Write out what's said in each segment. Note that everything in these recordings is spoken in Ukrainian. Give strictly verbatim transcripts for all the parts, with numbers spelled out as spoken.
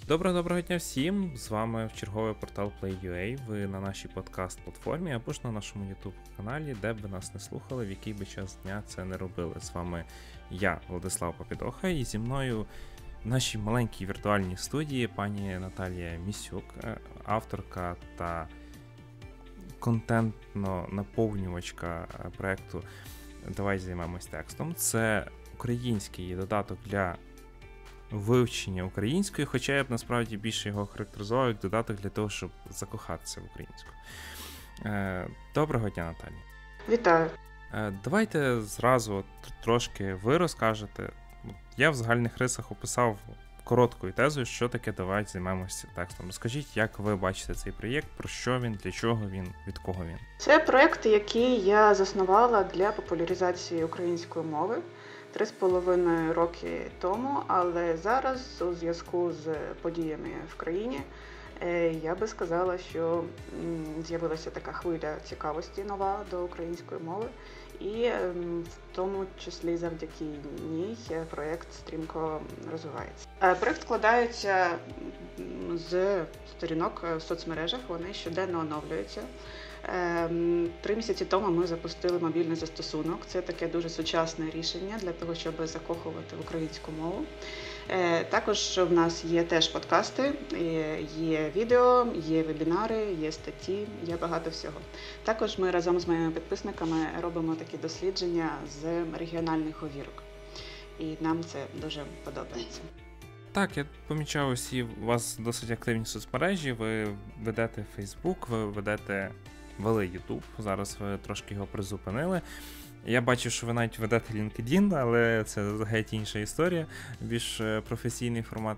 Доброго-доброго дня всім! З вами черговий портал Play.ua. Ви на нашій подкаст-платформі або ж на нашому YouTube-каналі, де б ви нас не слухали, в який би час дня це не робили. З вами я, Владислав Попідоха, і зі мною в нашій маленькій віртуальній студії пані Наталія Місюк, авторка та контентно-наповнювачка проєкту «Давай займемось текстом». Це український додаток для вивчення української, хоча я б насправді більше його характеризував як додаток для того, щоб закохатися в українську. Доброго дня, Наталі. Вітаю. Давайте зразу трошки ви розкажете. Я в загальних рисах описав короткою тезою, що таке «Давай займемося текстом». Розкажіть, як ви бачите цей проєкт, про що він, для чого він, від кого він? Це проєкт, який я заснувала для популяризації української мови три з половиною роки тому, але зараз у зв'язку з подіями в країні я би сказала, що з'явилася така хвиля цікавості нова до української мови, і в тому числі завдяки ній проєкт стрімко розвивається. Проєкт складається з сторінок в соцмережах, вони щоденно оновлюються. Три місяці тому ми запустили мобільний застосунок. Це таке дуже сучасне рішення для того, щоб закохувати в українську мову. Також в нас є теж подкасти, є відео, є вебінари, є статті, є багато всього. Також ми разом з моїми підписниками робимо такі дослідження з регіональних говірок. І нам це дуже подобається. Так, я помічав усі, у вас досить активні соцмережі, ви ведете Facebook, ви ведете, вели YouTube, зараз ви трошки його призупинили. Я бачу, що ви навіть ведете LinkedIn, але це геть інша історія, більш професійний формат.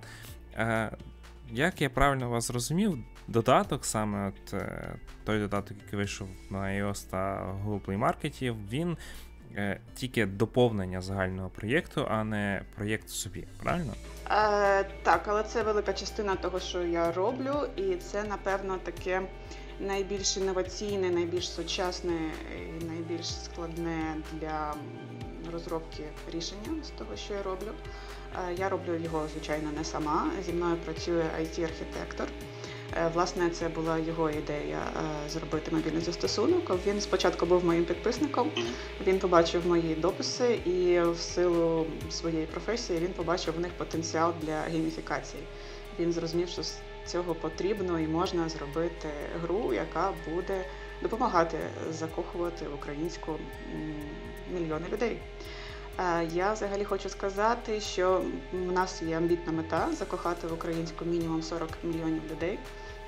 Як я правильно вас зрозумів, додаток, саме от той додаток, який вийшов на iOS та Google Play Market, він тільки доповнення загального проєкту, а не проєкт собі, правильно? Е, так, але це велика частина того, що я роблю, і це, напевно, таке найбільш інноваційне, найбільш сучасне і найбільш складне для розробки рішення з того, що я роблю. Е, я роблю його, звичайно, не сама. Зі мною працює ай ті-архітектор. Власне, це була його ідея зробити мобільний застосунок. Він спочатку був моїм підписником, він побачив мої дописи і в силу своєї професії він побачив в них потенціал для гейміфікації. Він зрозумів, що з цього потрібно і можна зробити гру, яка буде допомагати закохувати в українську мільйони людей. Я взагалі хочу сказати, що в нас є амбітна мета закохати в українську мінімум сорок мільйонів людей.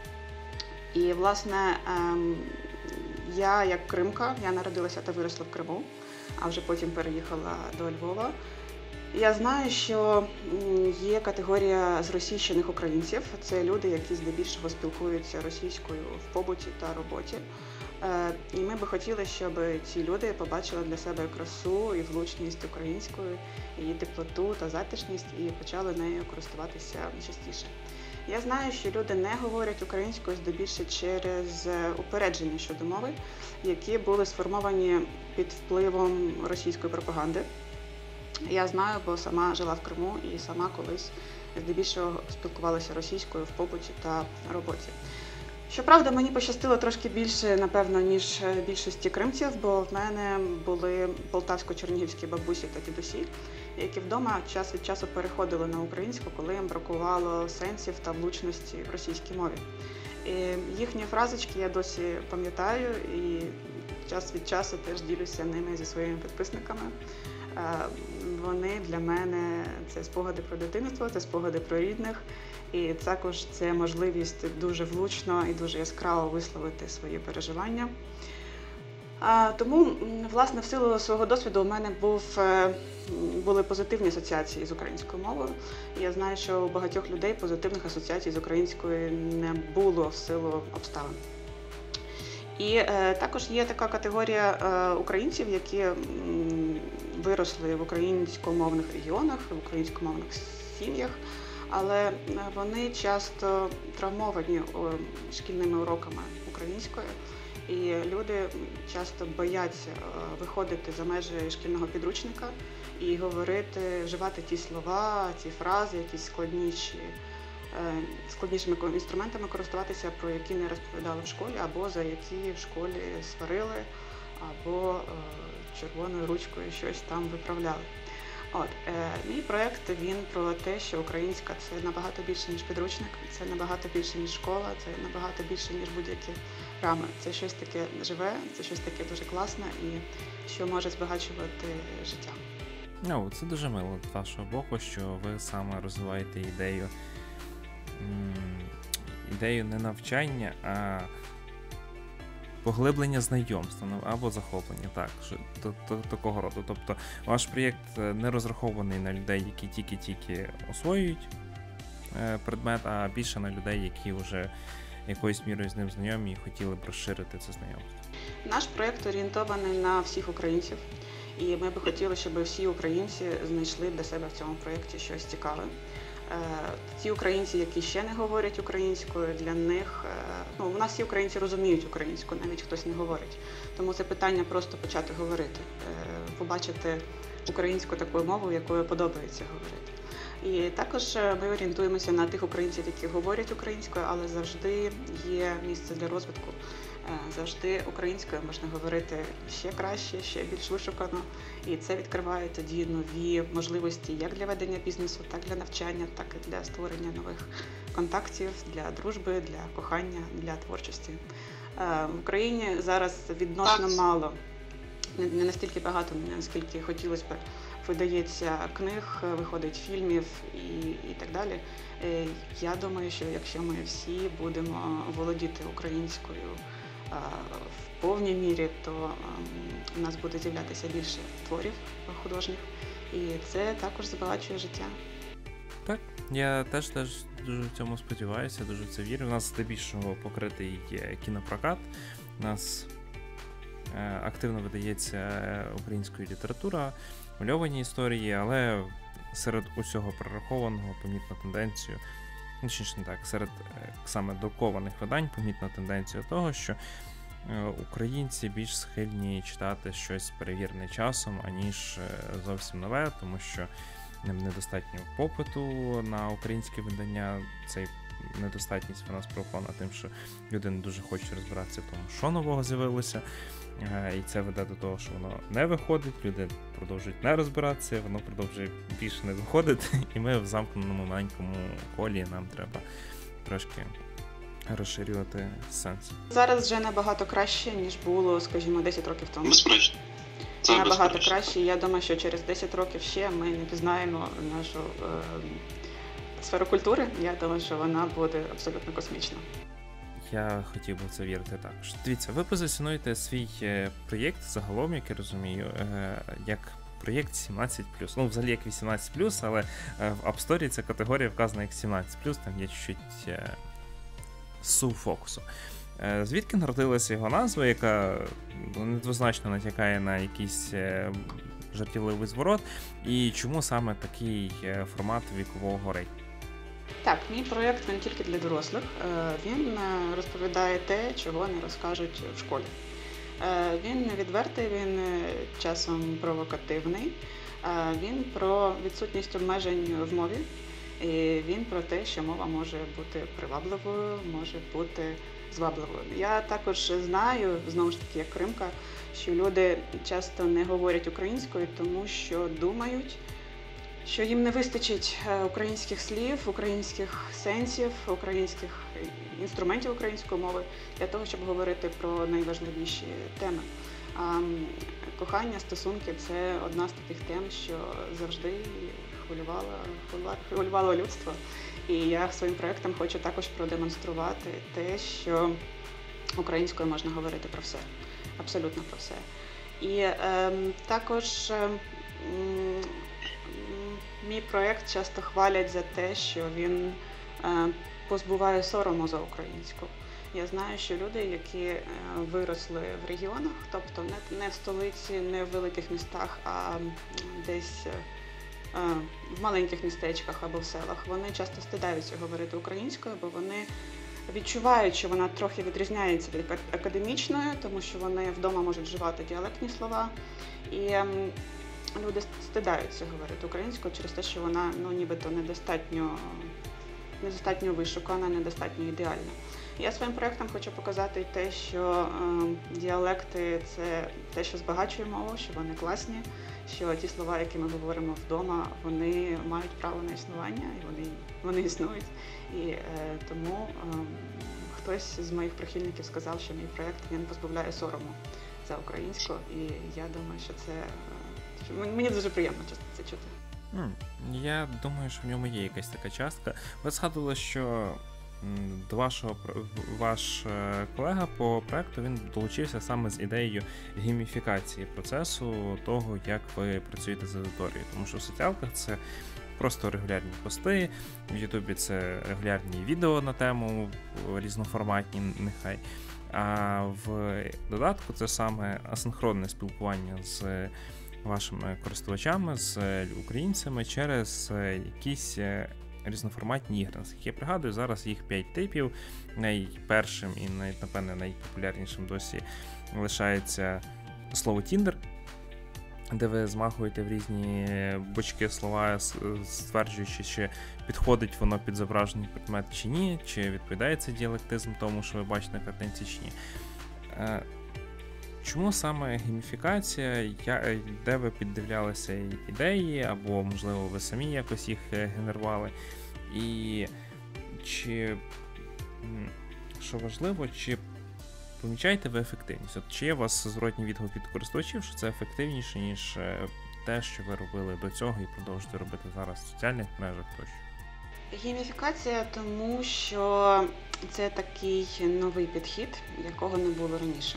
І, власне, я як кримка, я народилася та виросла в Криму, а вже потім переїхала до Львова. Я знаю, що є категорія зросійщених українців. Це люди, які здебільшого спілкуються російською в побуті та роботі. І ми би хотіли, щоб ці люди побачили для себе красу і влучність української, її теплоту та затишність і почали нею користуватися частіше. Я знаю, що люди не говорять українською здебільше через упередження щодо мови, які були сформовані під впливом російської пропаганди. Я знаю, бо сама жила в Криму і сама колись здебільшого спілкувалася російською в побуті та роботі. Щоправда, мені пощастило трошки більше, напевно, ніж більшості кримців, бо в мене були полтавсько-чернігівські бабусі та дідусі, які вдома час від часу переходили на українську, коли їм бракувало сенсів та влучності в російській мові. І їхні фразочки я досі пам'ятаю і час від часу теж ділюся ними зі своїми підписниками. Вони для мене – це спогади про дитинство, це спогади про рідних, і також це можливість дуже влучно і дуже яскраво висловити свої переживання. Тому, власне, в силу свого досвіду у мене був, були позитивні асоціації з українською мовою. Я знаю, що у багатьох людей позитивних асоціацій з українською не було в силу обставин. І е, також є така категорія е, українців, які м, виросли в українськомовних регіонах, в українськомовних сім'ях, але вони часто травмовані о, шкільними уроками української. І люди часто бояться е, виходити за межі шкільного підручника і говорити, вживати ті слова, ті фрази, якісь складніші складнішими інструментами користуватися, про які не розповідали в школі, або за які в школі сварили, або червоною ручкою щось там виправляли. От, е, мій проєкт, він про те, що українська – це набагато більше, ніж підручник, це набагато більше, ніж школа, це набагато більше, ніж будь-які рами. Це щось таке живе, це щось таке дуже класне і що може збагачувати життя. Ну, це дуже мило з вашого боку, що ви саме розвиваєте ідею, ідею не навчання, а поглиблення знайомства або захоплення, так, такого роду. Тобто ваш проєкт не розрахований на людей, які тільки-тільки освоюють предмет, а більше на людей, які вже якоюсь мірою з ним знайомі і хотіли б розширити це знайомство. Наш проєкт орієнтований на всіх українців, і ми б хотіли, щоб всі українці знайшли для себе в цьому проєкті щось цікаве. Ті українці, які ще не говорять українською, для них, ну, у нас всі українці розуміють українську, навіть хтось не говорить. Тому це питання просто почати говорити, побачити українську таку мову, якою подобається говорити. І також ми орієнтуємося на тих українців, які говорять українською, але завжди є місце для розвитку. Завжди українською можна говорити ще краще, ще більш вишукано. І це відкриває тоді нові можливості як для ведення бізнесу, так для навчання, так і для створення нових контактів, для дружби, для кохання, для творчості. В Україні зараз відносно мало, не настільки багато, наскільки хотілося б, видається книг, виходить фільмів і, і так далі. Я думаю, що якщо ми всі будемо володіти українською в повній мірі, то у нас буде з'являтися більше творів художніх, і це також збагачує життя. Так, я теж теж дуже в цьому сподіваюся, дуже в це вірю. У нас здебільшого покритий кінопрокат, у нас активно видається українською література, мальовані історії, але серед усього прорахованого помітна тенденцію, ну, чи не так, серед саме друкованих видань помітна тенденція того, що українці більш схильні читати щось перевірене часом, аніж зовсім нове, тому що ним недостатньо попиту на українське видання. Цей недостатність вона спровокована тим, що люди не дуже хочуть розбиратися в тому, що нового з'явилося. І це веде до того, що воно не виходить, люди продовжують не розбиратися, воно продовжує більше не виходити, і ми в замкненому маленькому колі, нам треба трошки розширювати сенс. Зараз вже набагато краще, ніж було, скажімо, десять років тому. Безперечно. Це набагато безперечно. краще. Я думаю, що через десять років ще ми не пізнаємо нашу е, сферу культури. Я думаю, що вона буде абсолютно космічна. Я хотів би в це вірити також. Дивіться, ви позиціонуєте свій проєкт загалом, як я розумію, як проєкт сімнадцять плюс. Ну, взагалі як вісімнадцять плюс, але в App Store ця категорія вказана як сімнадцять плюс, там є чуть-чуть суфокусу. Звідки народилася його назва, яка недвозначно натякає на якийсь жартівливий зворот, і чому саме такий формат вікового рейтингу? Так, мій проєкт не тільки для дорослих. Він розповідає те, чого не розкажуть в школі. Він не відвертий, він часом провокативний. Він про відсутність обмежень в мові. І він про те, що мова може бути привабливою, може бути звабливою. Я також знаю, знову ж таки, як кримка, що люди часто не говорять українською, тому що думають, що їм не вистачить українських слів, українських сенсів, українських інструментів української мови для того, щоб говорити про найважливіші теми. А кохання, стосунки – це одна з таких тем, що завжди хвилювала, хвилювала людство. І я своїм проєктом хочу також продемонструвати те, що українською можна говорити про все, абсолютно про все. І е, також е, мій проєкт часто хвалять за те, що він е, позбуває сорому за українську. Я знаю, що люди, які виросли в регіонах, тобто не в столиці, не в великих містах, а десь в маленьких містечках або в селах, вони часто стидаються говорити українською, бо вони відчувають, що вона трохи відрізняється від академічної, тому що вони вдома можуть вживати діалектні слова. І люди стидаються говорити українською через те, що вона, ну, нібито недостатньо недостатньо вишукана, недостатньо ідеальна. Я своїм проєктом хочу показати те, що е, діалекти – це те, що збагачує мову, що вони класні, що ті слова, які ми говоримо вдома, вони мають право на існування, і вони, вони існують. І е, тому е, хтось з моїх прихильників сказав, що мій проєкт, він позбавляє сорому за українську, і я думаю, що це, що мені дуже приємно це чути. Я думаю, що в ньому є якась така частка. Ви згадували, що до вашого ваш колега по проекту, він долучився саме з ідеєю гейміфікації процесу того, як ви працюєте з аудиторією. Тому що в соціалках це просто регулярні пости, в Ютубі це регулярні відео на тему, різноформатні нехай. А в додатку це саме асинхронне спілкування з вашими користувачами, з українцями через якісь різноформатні ігри. Наскільки я пригадую, зараз їх п'ять типів. Найпершим і, навіть, напевне, найпопулярнішим досі лишається слово Tinder, де ви змахуєте в різні бочки слова, стверджуючи, чи підходить воно під зображений предмет чи ні, чи відповідає цей діалектизм тому, що ви бачите на картинці чи ні. Чому саме гейміфікація, де ви піддивлялися ідеї, або, можливо, ви самі якось їх генерували? І чи, що важливо, чи помічаєте ви ефективність? От чи є у вас зворотній відгук від користувачів, що це ефективніше, ніж те, що ви робили до цього і продовжуєте робити зараз в соціальних мережах тощо? Гейміфікація, тому що це такий новий підхід, якого не було раніше.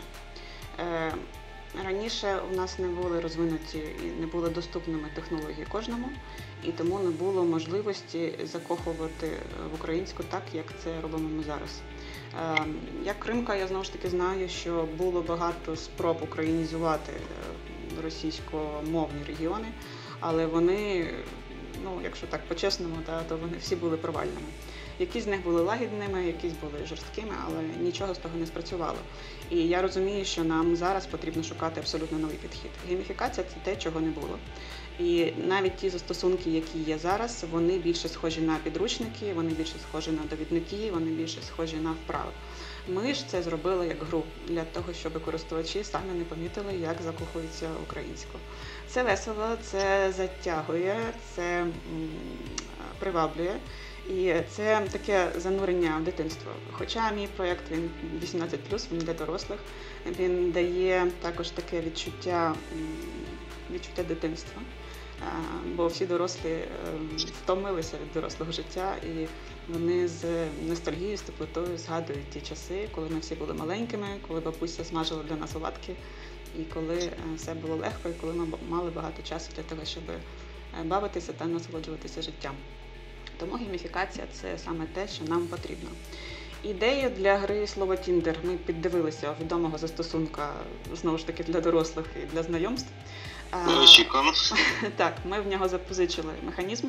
Раніше у нас не були розвинуті і не були доступними технології кожному, і тому не було можливості закохувати в українську так, як це робимо ми зараз. Як кримка, я знову ж таки знаю, що було багато спроб українізувати російськомовні регіони, але вони, ну, якщо так по-чесному, то вони всі були провальними. Якісь з них були лагідними, якісь були жорсткими, але нічого з того не спрацювало. І я розумію, що нам зараз потрібно шукати абсолютно новий підхід. Гейміфікація – це те, чого не було. І навіть ті застосунки, які є зараз, вони більше схожі на підручники, вони більше схожі на довідники, вони більше схожі на вправи. Ми ж це зробили як гру, для того, щоб користувачі самі не помітили, як закохуються українською. Це весело, це затягує, це приваблює. І це таке занурення в дитинство. Хоча мій проєкт, він вісімнадцять плюс, він для дорослих, він дає також таке відчуття, відчуття дитинства. Бо всі дорослі втомилися від дорослого життя, і вони з ностальгією, з теплотою згадують ті часи, коли ми всі були маленькими, коли бабуся смажила для нас оладки, і коли все було легко, і коли ми мали багато часу для того, щоб бавитися та насолоджуватися життям. Тому гейміфікація – це саме те, що нам потрібно. Ідею для гри слово Tinder ми піддивилися у відомого застосунка, знову ж таки, для дорослих і для знайомств. Очікуємо. Так, ми в нього запозичили механізм.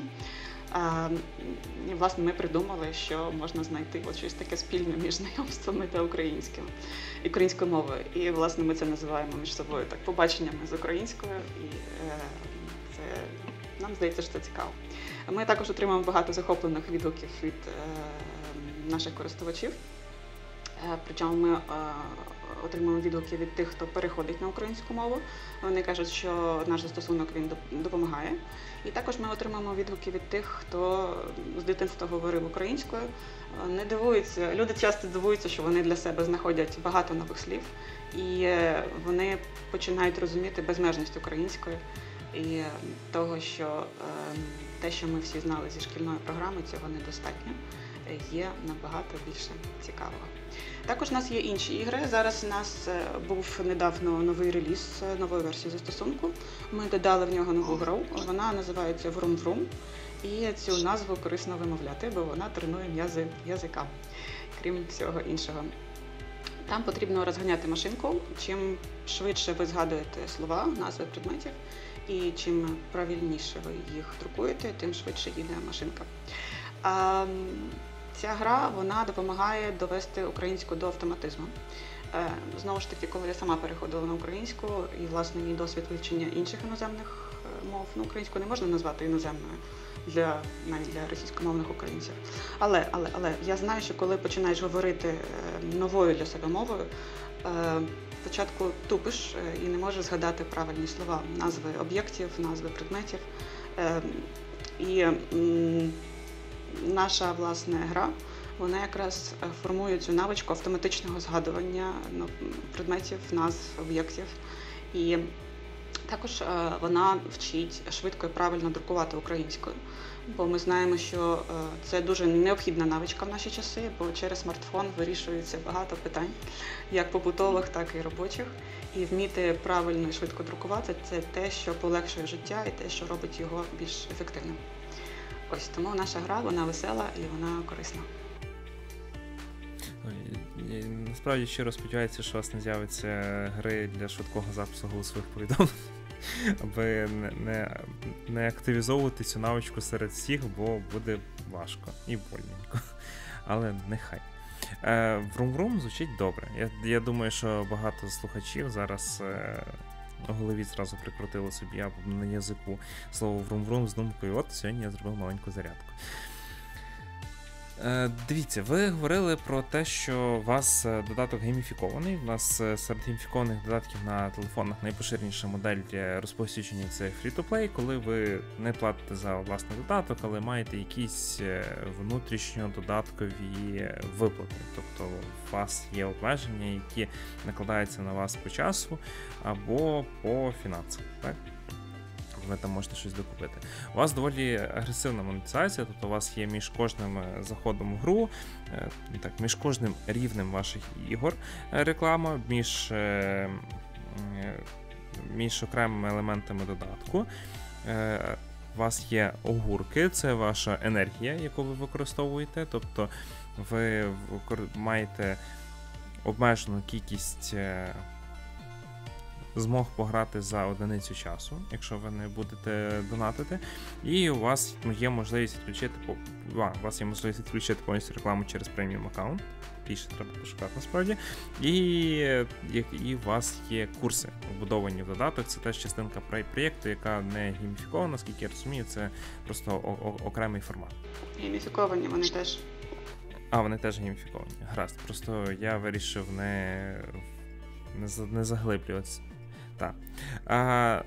І, власне, ми придумали, що можна знайти от щось таке спільне між знайомствами та українським, українською мовою. І, власне, ми це називаємо між собою так побаченнями з українською. І це, нам здається, що це цікаво. Ми також отримуємо багато захоплених відгуків від е, наших користувачів. Е, причому ми е, отримуємо відгуки від тих, хто переходить на українську мову. Вони кажуть, що наш застосунок він допомагає. І також ми отримуємо відгуки від тих, хто з дитинства говорив українською. Не дивуються, люди часто дивуються, що вони для себе знаходять багато нових слів. І е, вони починають розуміти безмежність української. І того, що е, те, що ми всі знали зі шкільної програми, цього недостатньо, є набагато більше цікавого. Також у нас є інші ігри. Зараз у нас був недавно новий реліз нової версії застосунку. Ми додали в нього нову гру, вона називається Vroom Vroom. І цю назву корисно вимовляти, бо вона тренує м'язи язика, крім всього іншого. Там потрібно розганяти машинку. Чим швидше ви згадуєте слова, назви предметів, і чим правильніше ви їх друкуєте, тим швидше їде машинка. А ця гра, вона допомагає довести українську до автоматизму. Знову ж таки, коли я сама переходила на українську, і, власне, мій досвід вивчення інших іноземних мов, ну, українську не можна назвати іноземною, для, навіть для російськомовних українців. Але, але, але я знаю, що коли починаєш говорити новою для себе мовою, спочатку тупиш і не можеш згадати правильні слова, назви об'єктів, назви предметів. І наша, власне, гра, вона якраз формує цю навичку автоматичного згадування предметів, назв, об'єктів. І також вона вчить швидко і правильно друкувати українською. Бо ми знаємо, що це дуже необхідна навичка в наші часи, бо через смартфон вирішується багато питань, як побутових, так і робочих. І вміти правильно і швидко друкувати – це те, що полегшує життя і те, що робить його більш ефективним. Ось тому наша гра, вона весела і вона корисна. Насправді щиро сподіваюся, що у вас не з'явиться гри для швидкого запису голосових повідомлень, аби не, не, не активізовувати цю навичку серед всіх, бо буде важко і больненько. Але нехай. Врум-врум звучить добре. Я, я думаю, що багато слухачів зараз е, у голові зразу прикрутили собі або на язику слово врум-врум з думкою, от сьогодні я зробив маленьку зарядку. Дивіться, ви говорили про те, що у вас додаток гейміфікований. У нас серед гейміфікованих додатків на телефонах найпоширеніша модель розповсюдження – це free-to-play, коли ви не платите за власний додаток, але маєте якісь внутрішньододаткові виплати. Тобто у вас є обмеження, які накладаються на вас по часу або по фінансам, так? Ви там можете щось докупити. У вас доволі агресивна монетизація, тобто у вас є між кожним заходом в гру, так, між кожним рівнем ваших ігор реклама, між, між окремими елементами додатку. У вас є огурки, це ваша енергія, яку ви використовуєте, тобто ви маєте обмежену кількість змог пограти за одиницю часу, якщо ви не будете донатити, і у вас є можливість відключити у вас є можливість відключити повністю рекламу через преміум аккаунт. Більше треба пошукати насправді. І, і у вас є курси вбудовані в додаток. Це теж частинка проєкту, яка не гейміфікована, наскільки я розумію, це просто окремий формат. Гейміфіковані вони теж. А, вони теж гейміфіковані. Гаразд. Просто я вирішив не, не, не заглиблюватися. Так. А,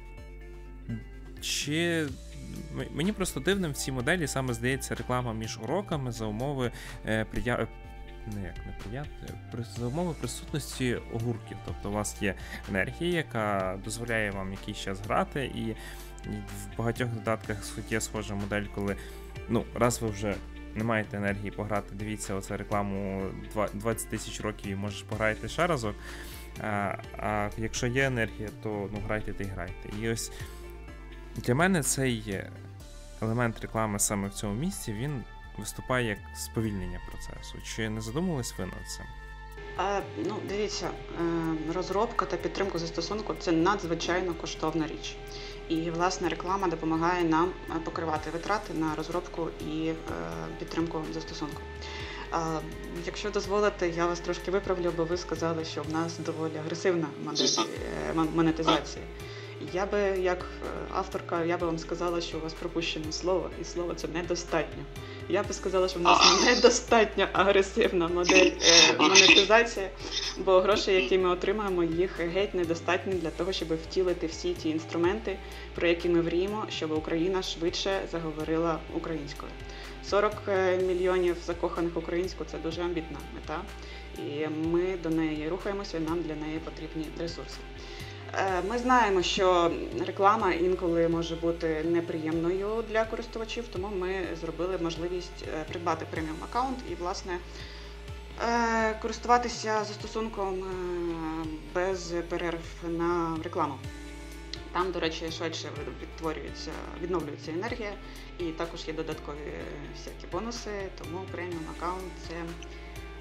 чи... Мені просто дивним в цій моделі саме здається реклама між уроками за умови е, прия... не як не приятне, за умови присутності огурків. Тобто у вас є енергія, яка дозволяє вам якийсь час грати, і в багатьох додатках є схожа модель, коли ну, раз ви вже не маєте енергії пограти, дивіться оце рекламу двадцять тисяч років і можеш пограти ще разок. А, а якщо є енергія, то ну, грайте та й грайте. І ось для мене цей елемент реклами саме в цьому місці, він виступає як сповільнення процесу. Чи не задумувались ви над цим? А, ну, дивіться, розробка та підтримка застосунку – це надзвичайно коштовна річ. І, власне, реклама допомагає нам покривати витрати на розробку і підтримку застосунку. А, якщо дозволите, я вас трошки виправлю, бо ви сказали, що в нас доволі агресивна модель монетизації. Я би, як авторка, я би вам сказала, що у вас пропущено слово, і слово це недостатньо. Я би сказала, що в нас недостатньо агресивна модель е, монетизації, бо гроші, які ми отримаємо, їх геть недостатньо для того, щоб втілити всі ті інструменти, про які ми мріємо, щоб Україна швидше заговорила українською. сорок мільйонів закоханих українську – це дуже амбітна мета, і ми до неї рухаємося, і нам для неї потрібні ресурси. Ми знаємо, що реклама інколи може бути неприємною для користувачів, тому ми зробили можливість придбати преміум аккаунт і, власне, користуватися застосунком без перерв на рекламу. Там, до речі, швидше відтворюється, відновлюється енергія, і також є додаткові всякі бонуси, тому преміум аккаунт – це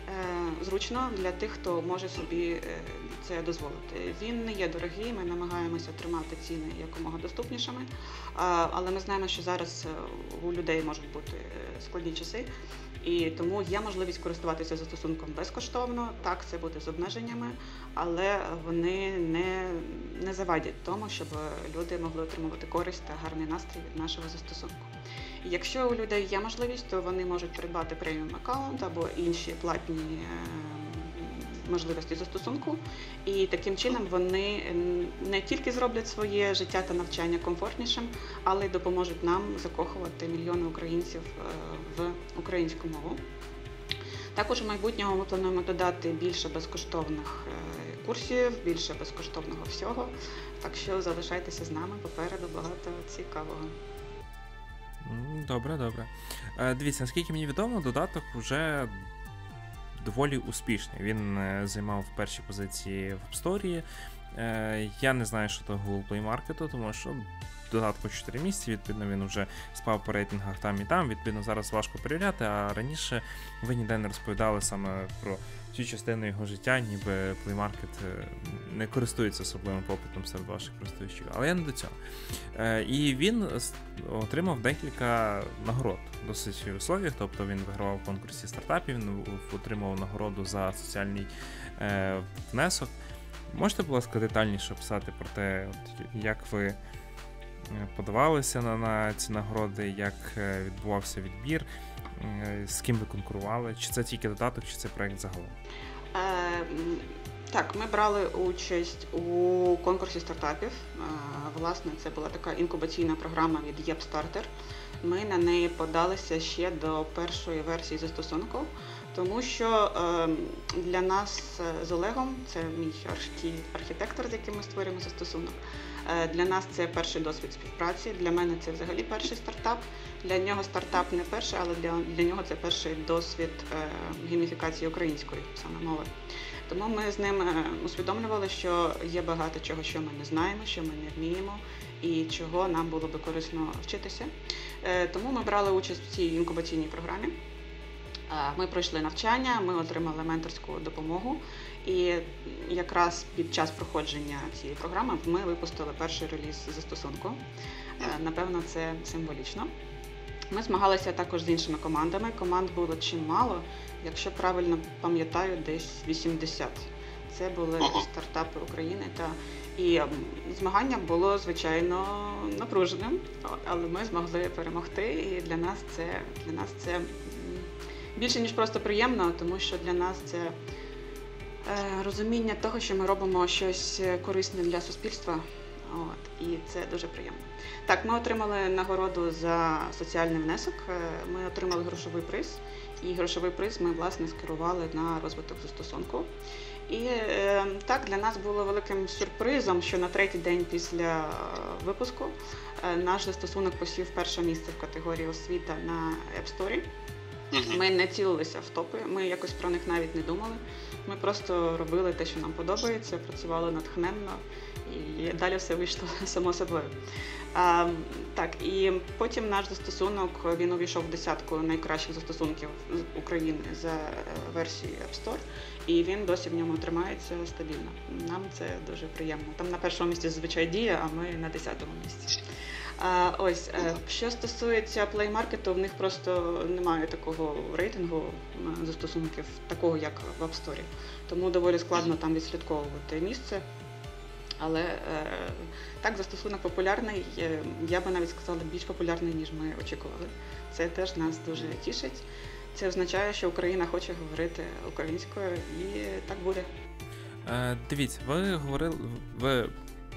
зручно для тих, хто може собі це дозволити. Він не є дорогий, ми намагаємося тримати ціни якомога доступнішими, але ми знаємо, що зараз у людей можуть бути складні часи, і тому є можливість користуватися застосунком безкоштовно. Так, це буде з обмеженнями, але вони не, не завадять тому, щоб люди могли отримувати користь та гарний настрій від нашого застосунку. Якщо у людей є можливість, то вони можуть придбати преміум аккаунт або інші платні можливості застосунку, і таким чином вони не тільки зроблять своє життя та навчання комфортнішим, але й допоможуть нам закохувати мільйони українців в українську мову. Також у майбутньому ми плануємо додати більше безкоштовних курсів, більше безкоштовного всього, так що залишайтеся з нами, попереду багато цікавого. Добре, добре. Дивіться, наскільки мені відомо, додаток вже доволі успішний. Він займав перші позиції в App Store. Я не знаю, що то Google Play Market, тому що додатку чотири місяці, відповідно, він вже спав по рейтингах там і там, відповідно, зараз важко перевіряти, а раніше ви ніде не розповідали саме про цю частину його життя, ніби Play Market не користується особливим попитом серед ваших користувачів, але я не до цього. І він отримав декілька нагород, досить високих, тобто він вигравав в конкурсі стартапів, він отримав нагороду за соціальний внесок. Можете, будь ласка, детальніше описати про те, як ви подавалися на, на ці нагороди, як відбувався відбір, з ким ви конкурували? Чи це тільки додаток, чи це проєкт загалом? Е, так, ми брали участь у конкурсі стартапів. Е, власне, це була така інкубаційна програма від YepStarter. Ми на неї подалися ще до першої версії застосунку, тому що е, для нас з Олегом, це мій архітектор, з яким ми створюємо застосунок, е, для нас це перший досвід співпраці, для мене це взагалі перший стартап, для нього стартап не перший, але для, для нього це перший досвід е, гейміфікації української саме мови. Тому ми з ним усвідомлювали, що є багато чого, що ми не знаємо, що ми не вміємо і чого нам було би корисно вчитися. Е, тому ми брали участь в цій інкубаційній програмі. Ми пройшли навчання, ми отримали менторську допомогу, і якраз під час проходження цієї програми ми випустили перший реліз застосунку. Напевно, це символічно. Ми змагалися також з іншими командами. Команд було чимало, якщо правильно пам'ятаю, десь вісімдесят. Це були стартапи України. Та... І змагання було, звичайно, напруженим, але ми змогли перемогти, і для нас це, для нас це більше, ніж просто приємно, тому що для нас це е, розуміння того, що ми робимо щось корисне для суспільства, от, і це дуже приємно. Так, ми отримали нагороду за соціальний внесок, ми отримали грошовий приз, і грошовий приз ми, власне, скерували на розвиток застосунку. І е, так, для нас було великим сюрпризом, що на третій день після випуску е, наш застосунок посів перше місце в категорії освіта на App Store. Ми не цілилися в топи, ми якось про них навіть не думали. Ми просто робили те, що нам подобається, працювали натхненно, і далі все вийшло само собою. А, так, і потім наш застосунок, він увійшов в десятку найкращих застосунків з України за версією App Store, і він досі в ньому тримається стабільно. Нам це дуже приємно. Там на першому місці зазвичай Дія, а ми на десятому місці. А, ось, що стосується Play Market, в них просто немає такого рейтингу застосунків, такого як в App Store. Тому доволі складно там відслідковувати місце. Але е, так, застосунок популярний, я би навіть сказала, більш популярний, ніж ми очікували. Це теж нас дуже тішить. Це означає, що Україна хоче говорити українською, і так буде. Е, дивіться, ви говорили, ви,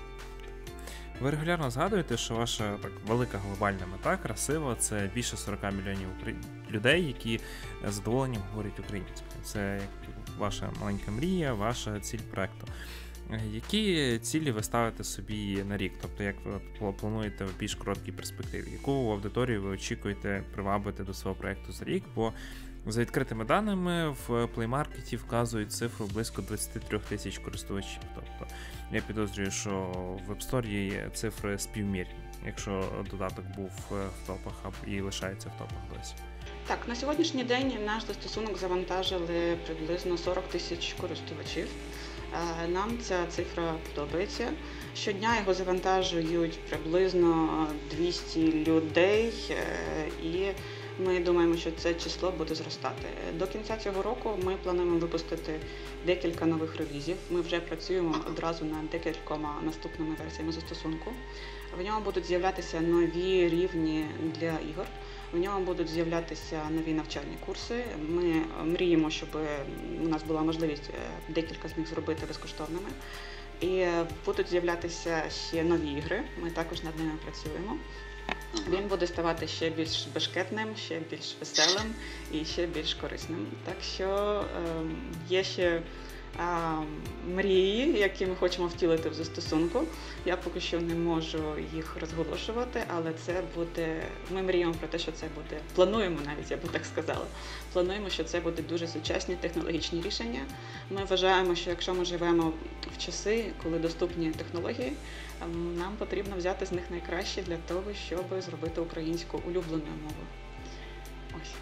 ви регулярно згадуєте, що ваша так велика глобальна мета, красива, це більше сорок мільйонів людей, які з задоволенням говорять українською. Це ваша маленька мрія, ваша ціль проекту. Які цілі ви ставите собі на рік? Тобто, як ви плануєте в більш короткій перспективі? Яку аудиторію ви очікуєте привабити до свого проєкту за рік? Бо за відкритими даними в Play Market вказують цифру близько двадцять три тисяч користувачів. Тобто, я підозрюю, що в App Store є цифри співмірні, якщо додаток був в топах і лишається в топах досі. Так, на сьогоднішній день наш застосунок завантажили приблизно сорок тисяч користувачів. Е, Нам ця цифра подобається. Щодня його завантажують приблизно двісті людей, е, і ми думаємо, що це число буде зростати. До кінця цього року ми плануємо випустити декілька нових релізів. Ми вже працюємо одразу над декількома наступними версіями застосунку. В ньому будуть з'являтися нові рівні для ігор. В ньому будуть з'являтися нові навчальні курси. Ми мріємо, щоб у нас була можливість декілька з них зробити безкоштовними. І будуть з'являтися ще нові ігри, ми також над ними працюємо. Він буде ставати ще більш бешкетним, ще більш веселим і ще більш корисним. Так що е, є ще е, мрії, які ми хочемо втілити в застосунку. Я поки що не можу їх розголошувати, але це буде, ми мріємо про те, що це буде, плануємо навіть, я би так сказала, плануємо, що це будуть дуже сучасні технологічні рішення. Ми вважаємо, що якщо ми живемо в часи, коли доступні технології, нам потрібно взяти з них найкраще для того, щоб зробити українську улюбленою мовою. Ось.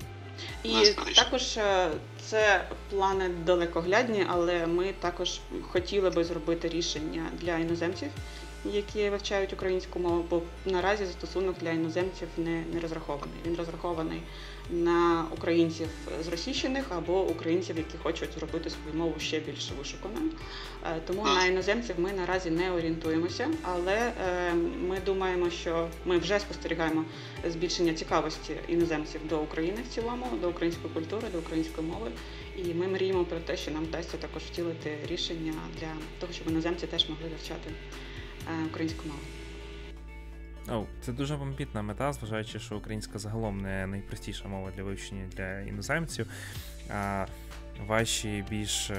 І також це плани далекоглядні, але ми також хотіли би зробити рішення для іноземців, які вивчають українську мову, бо наразі застосунок для іноземців не, не розрахований. Він розрахований на українців зросійщених або українців, які хочуть зробити свою мову ще більш вишуканою. Тому на іноземців ми наразі не орієнтуємося, але ми думаємо, що ми вже спостерігаємо збільшення цікавості іноземців до України в цілому, до української культури, до української мови. І ми мріємо про те, що нам вдасться також втілити рішення для того, щоб іноземці теж могли вивчати українську мову. О, це дуже амбітна мета, зважаючи, що українська загалом не найпростіша мова для вивчення для іноземців, а ваші більш,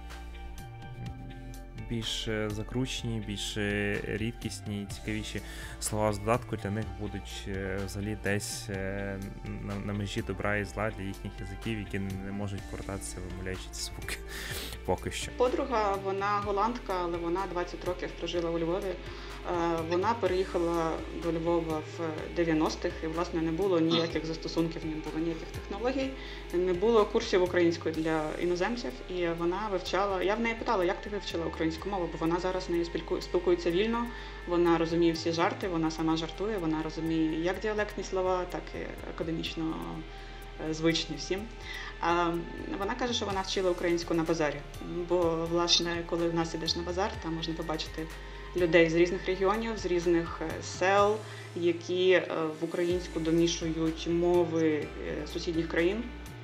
більш закручені, більш рідкісні і цікавіші слова з додатку для них будуть взагалі десь на, на межі добра і зла для їхніх язиків, які не можуть повертатися, вимовляючи ці звуки поки що. Подруга, вона голландка, але вона двадцять років прожила у Львові. Вона переїхала до Львова в дев'яностих, і, власне, не було ніяких застосунків, не було ніяких технологій, не було курсів української для іноземців, і вона вивчала, я в неї питала, як ти вивчила українську мову, бо вона зараз нею спілкується вільно, вона розуміє всі жарти, вона сама жартує, вона розуміє як діалектні слова, так і академічно звичні всім. А вона каже, що вона вчила українську на базарі, бо, власне, коли в нас ідеш на базар, там можна побачити людей з різних регіонів, з різних сел, які в українську домішують мови сусідніх країн.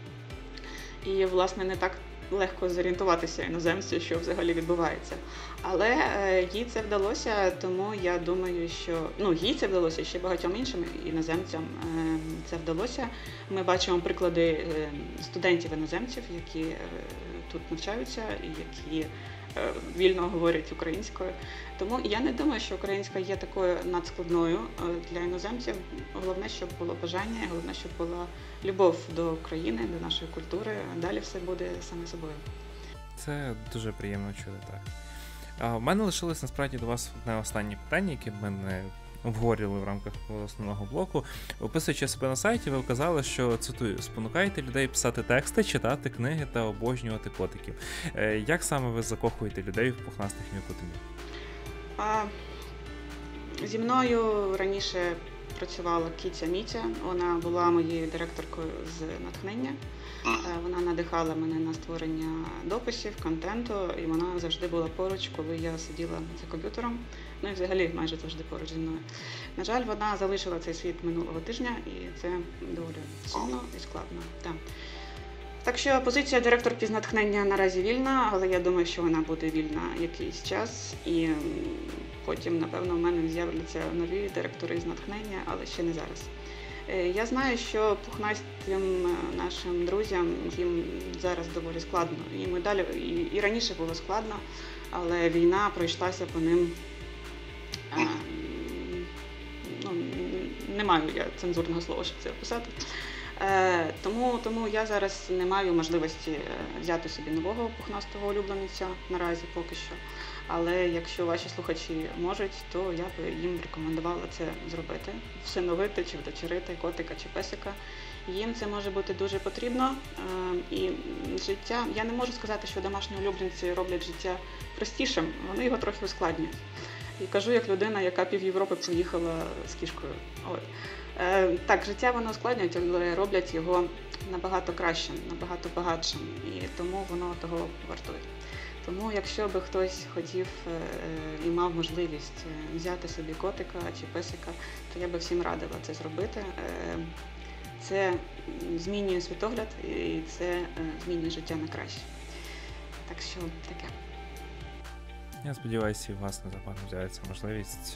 І, власне, не так легко зорієнтуватися іноземцю, що взагалі відбувається. Але їй це вдалося, тому я думаю, що... Ну, їй це вдалося, ще багатьом іншим іноземцям це вдалося. Ми бачимо приклади студентів-іноземців, які тут навчаються і які вільно говорять українською. Тому я не думаю, що українська є такою надскладною для іноземців. Головне, щоб було бажання, головне, щоб була любов до країни, до нашої культури. Далі все буде саме собою. Це дуже приємно чути, так. А в мене лишилось насправді до вас одне останнє питання, яке ми не обговорювали в рамках основного блоку. Описуючи себе на сайті, ви вказали, що, цитую, спонукаєте людей писати тексти, читати книги та обожнювати котиків. Як саме ви закохуєте людей в пухнастих м'якотинів? А, зі мною раніше працювала Кіця Міця, вона була моєю директоркою з натхнення. Вона надихала мене на створення дописів, контенту, і вона завжди була поруч, коли я сиділа за комп'ютером, ну і взагалі майже завжди поруч зі мною. На жаль, вона залишила цей світ минулого тижня, і це доволі сумно і складно. Так. Так що позиція директорки з натхнення наразі вільна, але я думаю, що вона буде вільна якийсь час, і потім, напевно, в мене з'являться нові директори з натхнення, але ще не зараз. Я знаю, що пухнастим нашим друзям їм зараз доволі складно. І, ми далі, і, і раніше було складно, але війна пройшлася по ним. А, ну, не маю я цензурного слова, щоб це описати. Е, тому, тому я зараз не маю можливості взяти собі нового пухнастого улюбленця наразі поки що. Але якщо ваші слухачі можуть, то я б їм рекомендувала це зробити. Всиновити чи вдочерити котика чи песика їм це може бути дуже потрібно. І життя, я не можу сказати, що домашні улюбленці роблять життя простішим, вони його трохи ускладнюють. І кажу, як людина, яка пів Європи проїхала з кішкою. От. Так, життя воно ускладнюють, але роблять його набагато кращим, набагато багатшим, і тому воно того вартує. Тому, якщо би хтось хотів і мав можливість взяти собі котика чи песика, то я би всім радила це зробити. Це змінює світогляд і це змінює життя на краще. Так що таке. Я сподіваюся, у вас незабаром з'явиться можливість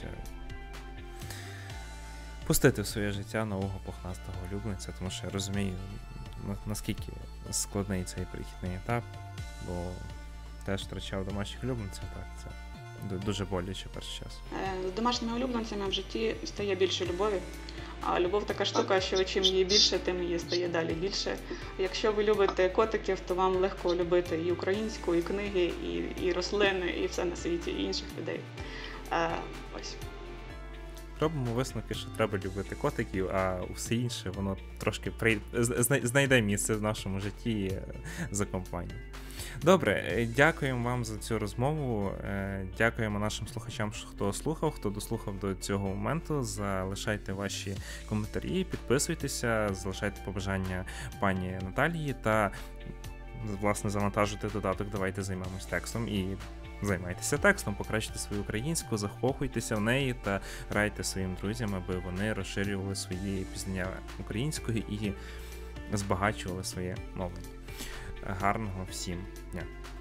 пустити в своє життя нового пухнастого улюбленця, тому що я розумію, наскільки складний цей перехідний етап, бо теж втрачав домашніх улюбленців, так, це дуже боляче перший час. З домашніми улюбленцями в житті стає більше любові, а любов така штука, що чим її більше, тим її стає далі більше. Якщо ви любите котиків, то вам легко любити і українську, і книги, і, і рослини, і все на світі, і інших людей. А, ось. Робимо висновки, що треба любити котиків, а все інше, воно трошки при... знайде місце в нашому житті за компанію. Добре, дякуємо вам за цю розмову, дякуємо нашим слухачам, хто слухав, хто дослухав до цього моменту. Залишайте ваші коментарі, підписуйтеся, залишайте побажання пані Наталії та, власне, завантажуйте додаток «Давайте займемось текстом» і займайтеся текстом, покращуйте свою українську, закохуйтеся в неї та радьте своїм друзям, аби вони розширювали свої пізнання української і збагачували своє мовлення. Гарного всім дня!